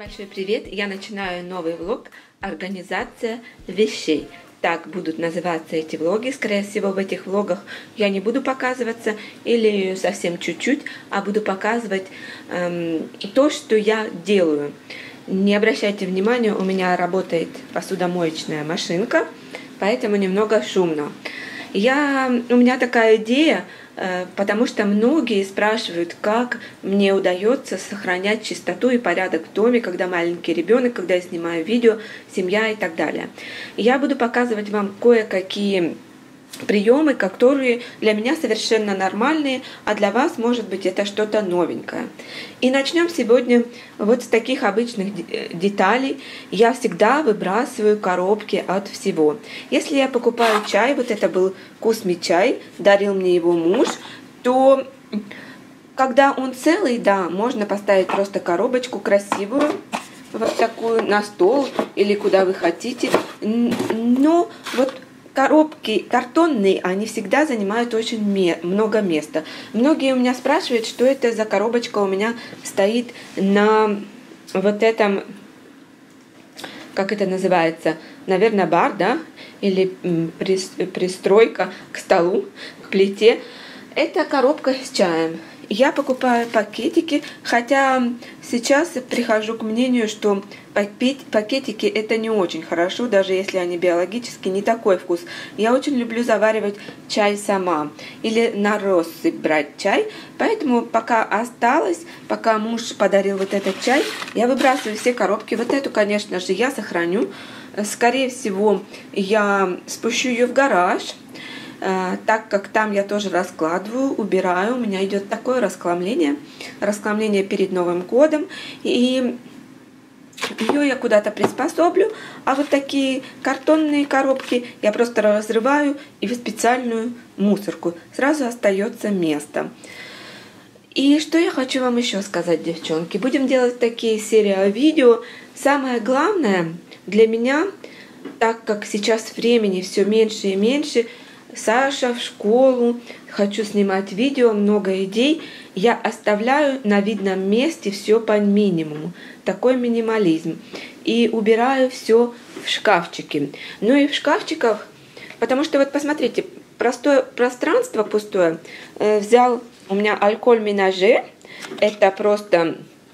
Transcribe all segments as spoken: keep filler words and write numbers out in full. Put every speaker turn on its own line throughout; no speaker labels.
Большой привет! Я начинаю новый влог «Организация вещей». Так будут называться эти влоги. Скорее всего, в этих влогах я не буду показываться или совсем чуть-чуть, а буду показывать эм, то, что я делаю. Не обращайте внимания, у меня работает посудомоечная машинка, поэтому немного шумно. Я, у меня такая идея, потому что многие спрашивают, как мне удается сохранять чистоту и порядок в доме, когда маленький ребенок, когда я снимаю видео, семья и так далее. Я буду показывать вам кое-какие приемы, которые для меня совершенно нормальные, а для вас, может быть, это что-то новенькое. И начнем сегодня вот с таких обычных деталей. Я всегда выбрасываю коробки от всего. Если я покупаю чай, вот это был Кусми чай, дарил мне его муж, то когда он целый, да, можно поставить просто коробочку красивую, вот такую на стол или куда вы хотите. Но вот коробки картонные, они всегда занимают очень много места. Многие у меня спрашивают, что это за коробочка у меня стоит на вот этом, как это называется, наверное, бар, да, или пристройка к столу, к плите. Это коробка с чаем. Я покупаю пакетики, хотя сейчас прихожу к мнению, что пакетики это не очень хорошо, даже если они биологически не такой вкус. Я очень люблю заваривать чай сама или на россыпь брать чай, поэтому пока осталось, пока муж подарил вот этот чай, я выбрасываю все коробки. Вот эту, конечно же, я сохраню. Скорее всего, я спущу ее в гараж, так как там я тоже раскладываю, убираю. У меня идет такое расхламление, расхламление перед Новым годом, и ее я куда-то приспособлю. А вот такие картонные коробки я просто разрываю и в специальную мусорку. Сразу остается место. И что я хочу вам еще сказать, девчонки. Будем делать такие серии видео. Самое главное для меня, так как сейчас времени все меньше и меньше, Саша в школу, хочу снимать видео, много идей. Я оставляю на видном месте все по минимуму. Такой минимализм. И убираю все в шкафчики. Ну и в шкафчиках, потому что вот посмотрите, простое пространство пустое. Э, взял у меня алкоголь менаже. Это просто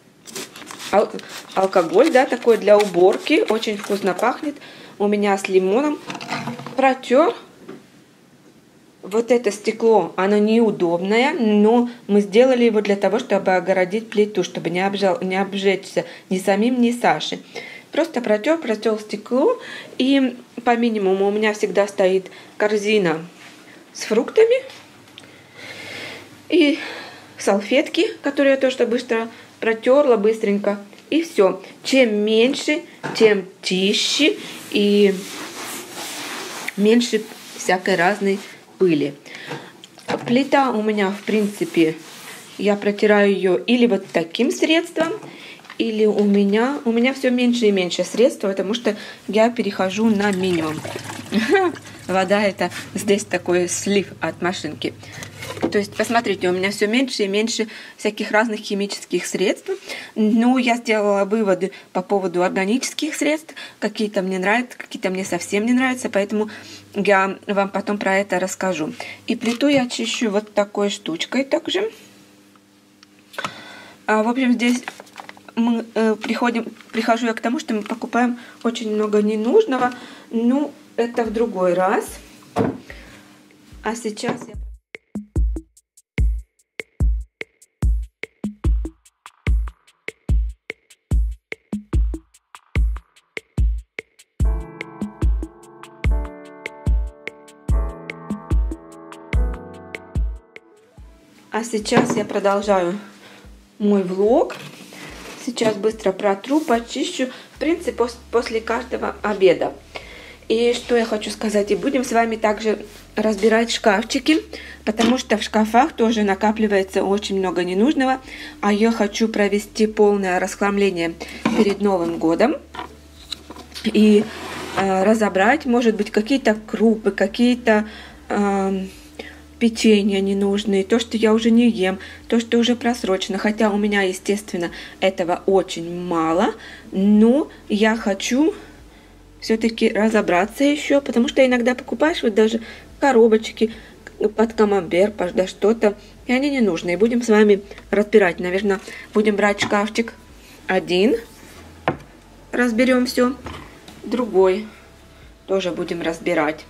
ал алкоголь, да, такой для уборки. Очень вкусно пахнет. У меня с лимоном. Протер. Вот это стекло, оно неудобное, но мы сделали его для того, чтобы огородить плиту, чтобы не, обжал, не обжечься ни самим, ни Сашей. Просто протер, протер стекло, и по минимуму у меня всегда стоит корзина с фруктами и салфетки, которые я тоже быстро протерла, быстренько, и все. Чем меньше, тем чище и меньше всякой разной пыли. Плита у меня, в принципе, я протираю ее или вот таким средством, или у меня, у меня все меньше и меньше средств, потому что я перехожу на минимум. Вода это здесь такой слив от машинки. То есть, посмотрите, у меня все меньше и меньше всяких разных химических средств. Но я сделала выводы по поводу органических средств. Какие-то мне нравятся, какие-то мне совсем не нравятся. Поэтому я вам потом про это расскажу. И плиту я чищу вот такой штучкой также. А, в общем, здесь мы э, приходим, прихожу я к тому, что мы покупаем очень много ненужного. Ну, это в другой раз. А сейчас я... А сейчас я продолжаю мой влог. Сейчас быстро протру, почищу. В принципе, после каждого обеда. И что я хочу сказать. И будем с вами также разбирать шкафчики. Потому что в шкафах тоже накапливается очень много ненужного. А я хочу провести полное расхламление перед Новым годом. И э, разобрать, может быть, какие-то крупы, какие-то... Э, печенья ненужные, то, что я уже не ем, то, что уже просрочено. Хотя у меня, естественно, этого очень мало, но я хочу все-таки разобраться еще, потому что иногда покупаешь вот даже коробочки под камамбер, под да что-то, и они не нужны. И будем с вами разбирать. Наверное, будем брать шкафчик один, разберем все, другой тоже будем разбирать.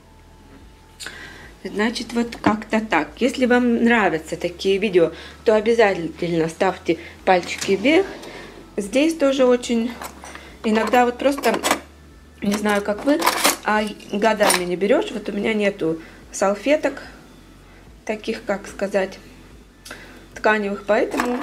Значит, вот как-то так. Если вам нравятся такие видео, то обязательно ставьте пальчики вверх. Здесь тоже очень... Иногда вот просто, не знаю, как вы, а годами не берешь. Вот у меня нету салфеток, таких, как сказать, тканевых, поэтому,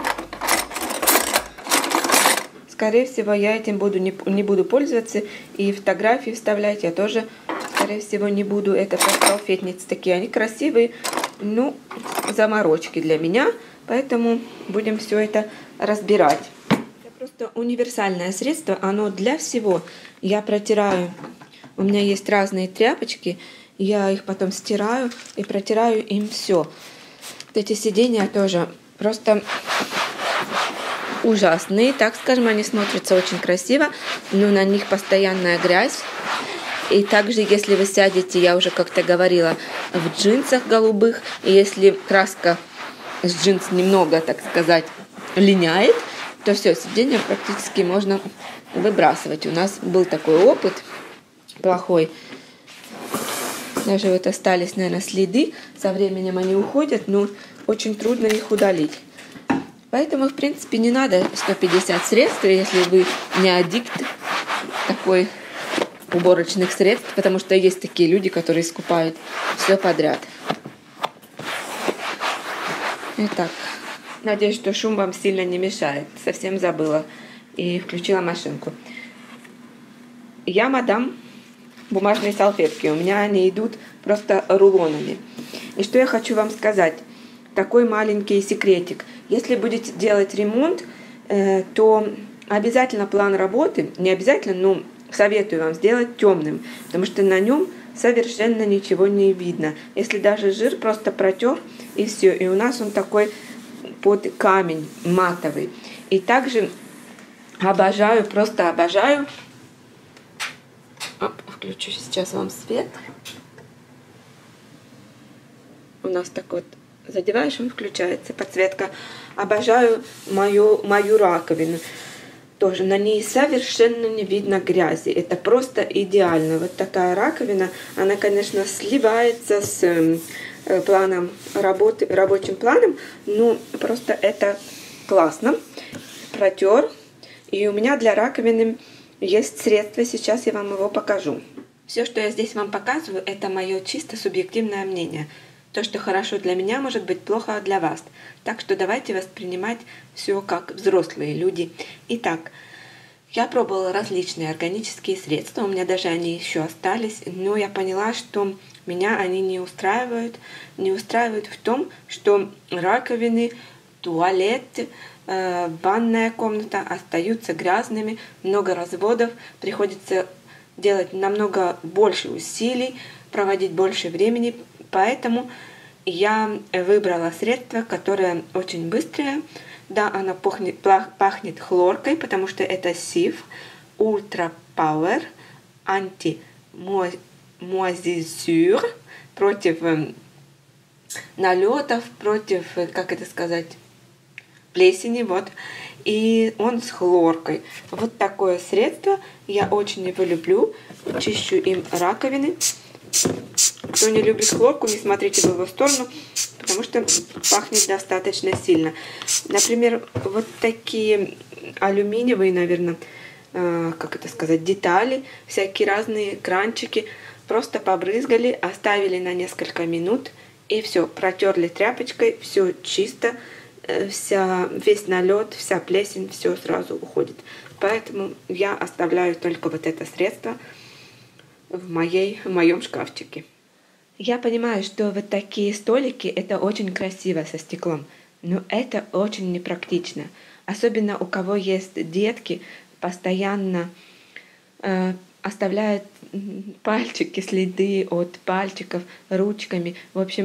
скорее всего, я этим буду не, не буду пользоваться. И фотографии вставлять я тоже... Скорее всего, не буду. Это салфетницы такие. Они красивые, ну, заморочки для меня. Поэтому будем все это разбирать. Это просто универсальное средство. Оно для всего. Я протираю. У меня есть разные тряпочки. Я их потом стираю и протираю им все. Вот эти сиденья тоже просто ужасные. Так скажем, они смотрятся очень красиво. Но на них постоянная грязь. И также, если вы сядете, я уже как-то говорила, в джинсах голубых, и если краска с джинс немного, так сказать, линяет, то все, сиденье практически можно выбрасывать. У нас был такой опыт плохой. Даже вот остались, наверное, следы. Со временем они уходят, но очень трудно их удалить. Поэтому, в принципе, не надо сто пятьдесят средств, если вы не аддикт такой уборочных средств, потому что есть такие люди, которые скупают все подряд. Итак, надеюсь, что шум вам сильно не мешает. Совсем забыла и включила машинку. Я мадам бумажные салфетки. У меня они идут просто рулонами. И что я хочу вам сказать. Такой маленький секретик. Если будете делать ремонт, э, то обязательно план работы, не обязательно, но советую вам сделать темным, потому что на нем совершенно ничего не видно. Если даже жир просто протер, и все. И у нас он такой под камень матовый. И также обожаю, просто обожаю. Оп, включу сейчас вам свет. У нас так вот задеваешь, он включается, подсветка. Обожаю мою, мою раковину. Тоже на ней совершенно не видно грязи. Это просто идеально. Вот такая раковина, она, конечно, сливается с э, планом работы, рабочим планом, но просто это классно. Протер. И у меня для раковины есть средство. Сейчас я вам его покажу. Все, что я здесь вам показываю, это мое чисто субъективное мнение. То, что хорошо для меня, может быть плохо для вас. Так что давайте воспринимать все как взрослые люди. Итак, я пробовала различные органические средства. У меня даже они еще остались. Но я поняла, что меня они не устраивают. Не устраивают в том, что раковины, туалет, э, ванная комната остаются грязными. Много разводов. Приходится делать намного больше усилий, проводить больше времени. Поэтому я выбрала средство, которое очень быстрое. Да, оно пахнет, пахнет хлоркой, потому что это сиф Ultra Power Anti-Moisissure против налетов, против, как это сказать, плесени. Вот. И он с хлоркой. Вот такое средство. Я очень его люблю. Чищу им раковины. Кто не любит хлорку, не смотрите в его сторону, потому что пахнет достаточно сильно. Например, вот такие алюминиевые, наверное, э, как это сказать, детали, всякие разные кранчики, просто побрызгали, оставили на несколько минут, и все, протерли тряпочкой, все чисто, э, вся, весь налет, вся плесень, все сразу уходит. Поэтому я оставляю только вот это средство в, моей, в моем шкафчике. Я понимаю, что вот такие столики, это очень красиво со стеклом, но это очень непрактично. Особенно у кого есть детки, постоянно э, оставляют пальчики, следы от пальчиков ручками. В общем,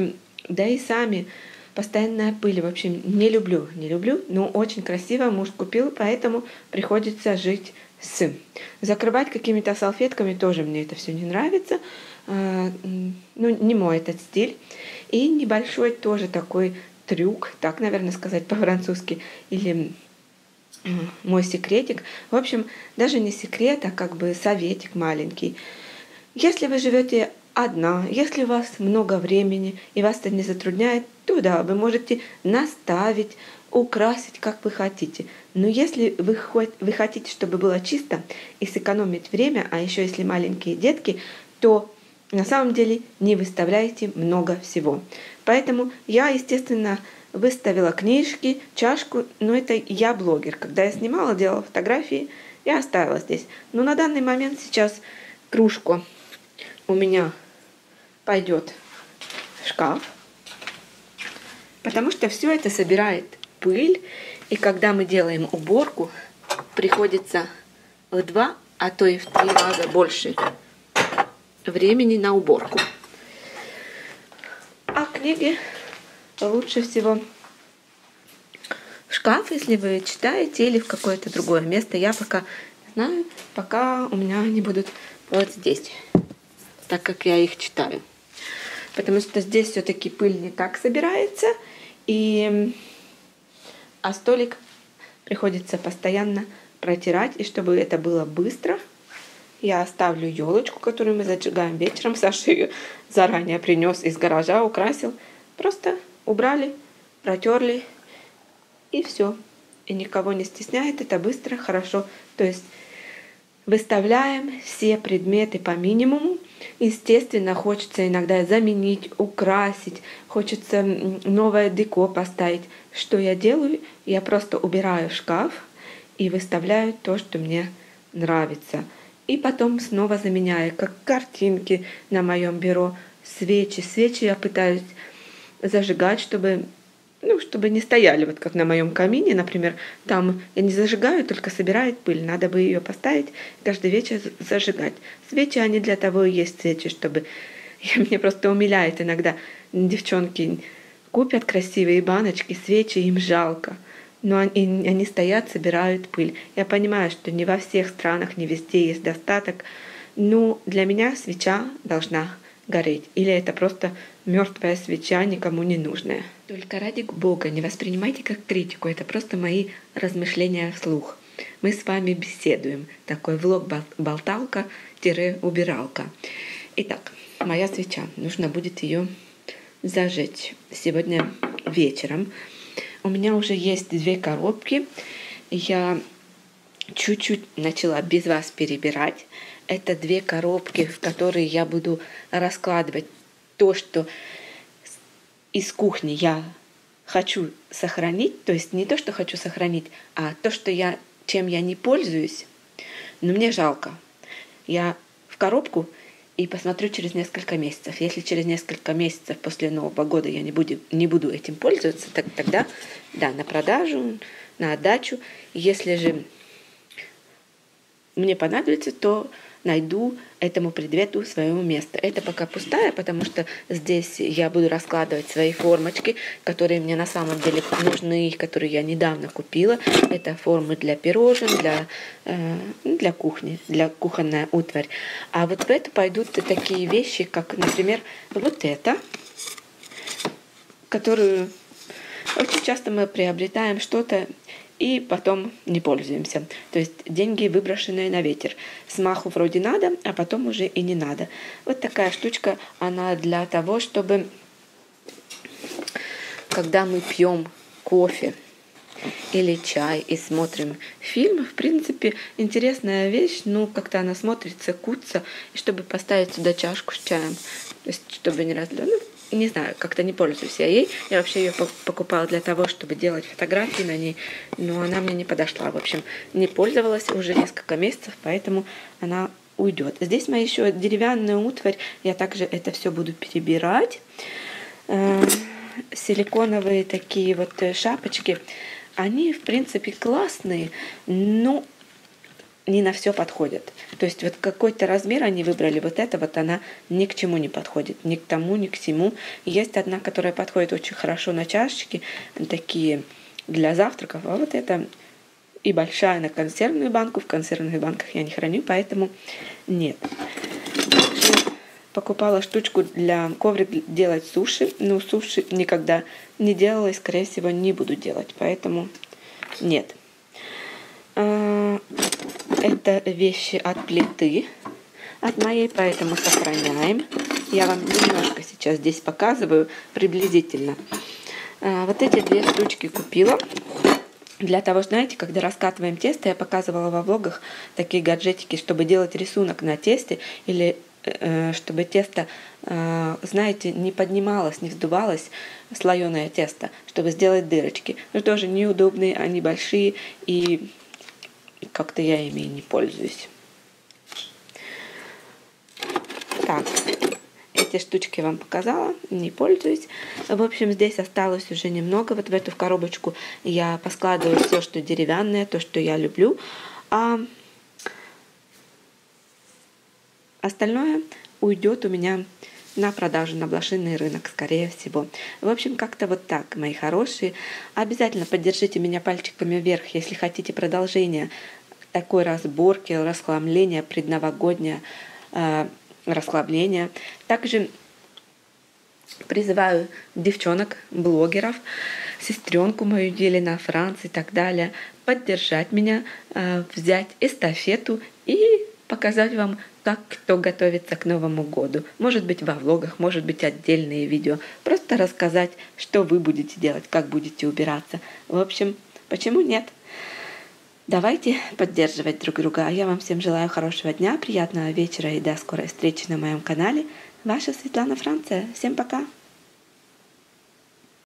Да и сами постоянная пыль. В общем, не люблю, не люблю. Но очень красиво муж купил, поэтому приходится жить с. Закрывать какими-то салфетками тоже мне это все не нравится. Ну, не мой этот стиль. И небольшой тоже такой трюк, так, наверное, сказать по-французски, или мой секретик. В общем, даже не секрет, а как бы советик маленький. Если вы живете одна, если у вас много времени и вас это не затрудняет, то да, вы можете наставить, украсить, как вы хотите. Но если вы, вы хотите, чтобы было чисто и сэкономить время, а еще если маленькие детки, то на самом деле не выставляйте много всего. Поэтому я, естественно, выставила книжки, чашку, но это я блогер. Когда я снимала, делала фотографии, я оставила здесь. Но на данный момент сейчас кружку у меня пойдет в шкаф, потому что все это собирает пыль, и когда мы делаем уборку, приходится в два, а то и в три раза больше времени на уборку. А книги лучше всего в шкаф, если вы читаете, или в какое-то другое место. Я пока знаю, пока у меня они будут вот здесь, так как я их читаю. Потому что здесь все-таки пыль не так собирается, и а столик приходится постоянно протирать, и чтобы это было быстро, я оставлю елочку, которую мы зажигаем вечером. Саша ее заранее принес из гаража, украсил. Просто убрали, протерли, и все. И никого не стесняет, это быстро, хорошо. То есть выставляем все предметы по минимуму. Естественно, хочется иногда заменить, украсить, хочется новое деко поставить. Что я делаю? Я просто убираю шкаф и выставляю то, что мне нравится. И потом снова заменяю, как картинки на моем бюро, свечи. Свечи я пытаюсь зажигать, чтобы, ну, чтобы не стояли, вот как на моем камине, например. Там я не зажигаю, только собирает пыль. Надо бы ее поставить, каждый вечер зажигать. Свечи, они для того и есть свечи, чтобы... Меня просто умиляет иногда. Девчонки купят красивые баночки, свечи, им жалко. Но они, они стоят, собирают пыль. Я понимаю, что не во всех странах, не везде есть достаток. Но для меня свеча должна гореть. Или это просто мертвая свеча, никому не нужная. Только ради Бога, не воспринимайте как критику. Это просто мои размышления вслух. Мы с вами беседуем. Такой влог болталка-убиралка. Итак, моя свеча. Нужно будет ее зажечь сегодня вечером. У меня уже есть две коробки. Я чуть-чуть начала без вас перебирать. Это две коробки, в которые я буду раскладывать то, что из кухни я хочу сохранить. То есть не то, что хочу сохранить, а то, что я, чем я не пользуюсь, но мне жалко. Я в коробку и посмотрю через несколько месяцев. Если через несколько месяцев после Нового года я не буду, не буду этим пользоваться, так, тогда, да, на продажу, на отдачу. Если же мне понадобится, то найду этому предмету свое место. Это пока пустая, потому что здесь я буду раскладывать свои формочки, которые мне на самом деле нужны, которые я недавно купила. Это формы для пирожен, для, э, для кухни, для кухонная утварь. А вот в эту пойдут такие вещи, как, например, вот это, которую очень часто мы приобретаем что-то и потом не пользуемся. То есть деньги, выброшенные на ветер. Смаху вроде надо, а потом уже и не надо. Вот такая штучка, она для того, чтобы, когда мы пьем кофе или чай и смотрим фильм, в принципе, интересная вещь, ну, как-то она смотрится, куца, и чтобы поставить сюда чашку с чаем, то есть, чтобы не разлить. Ну, не знаю, как-то не пользуюсь я ей. Я вообще ее покупала для того, чтобы делать фотографии на ней, но она мне не подошла. В общем, не пользовалась уже несколько месяцев, поэтому она уйдет. Здесь моя еще деревянная утварь. Я также это все буду перебирать. Силиконовые такие вот шапочки. Они, в принципе, классные, но не на все подходят. То есть вот какой-то размер они выбрали, вот эта вот она ни к чему не подходит, ни к тому, ни к сему. Есть одна, которая подходит очень хорошо на чашечки, такие для завтраков, а вот это и большая на консервную банку. В консервных банках я не храню, поэтому нет. Также покупала штучку для коврик делать суши, но суши никогда не делала и, скорее всего, не буду делать, поэтому нет. Это вещи от плиты, от моей, поэтому сохраняем. Я вам немножко сейчас здесь показываю, приблизительно. Вот эти две штучки купила. Для того, знаете, когда раскатываем тесто, я показывала во влогах такие гаджетики, чтобы делать рисунок на тесте, или э, чтобы тесто, э, знаете, не поднималось, не вздувалось, слоеное тесто, чтобы сделать дырочки. Но тоже неудобные, они большие, и как-то я ими не пользуюсь. Так, эти штучки вам показала, не пользуюсь. В общем, здесь осталось уже немного. Вот в эту в коробочку я поскладываю все, что деревянное, то, что я люблю. А остальное уйдет у меня на продажу, на блошиный рынок, скорее всего. В общем, как-то вот так, мои хорошие. Обязательно поддержите меня пальчиками вверх, если хотите продолжение такой разборки, расхламления, предновогоднее э, расхламления. Также призываю девчонок, блогеров, сестренку мою Елена, Франц и так далее, поддержать меня, э, взять эстафету и показать вам, как кто готовится к Новому году. Может быть, во влогах, может быть, отдельные видео. Просто рассказать, что вы будете делать, как будете убираться. В общем, почему нет? Давайте поддерживать друг друга. А я вам всем желаю хорошего дня, приятного вечера и до скорой встречи на моем канале. Ваша Светлана Франция. Всем пока!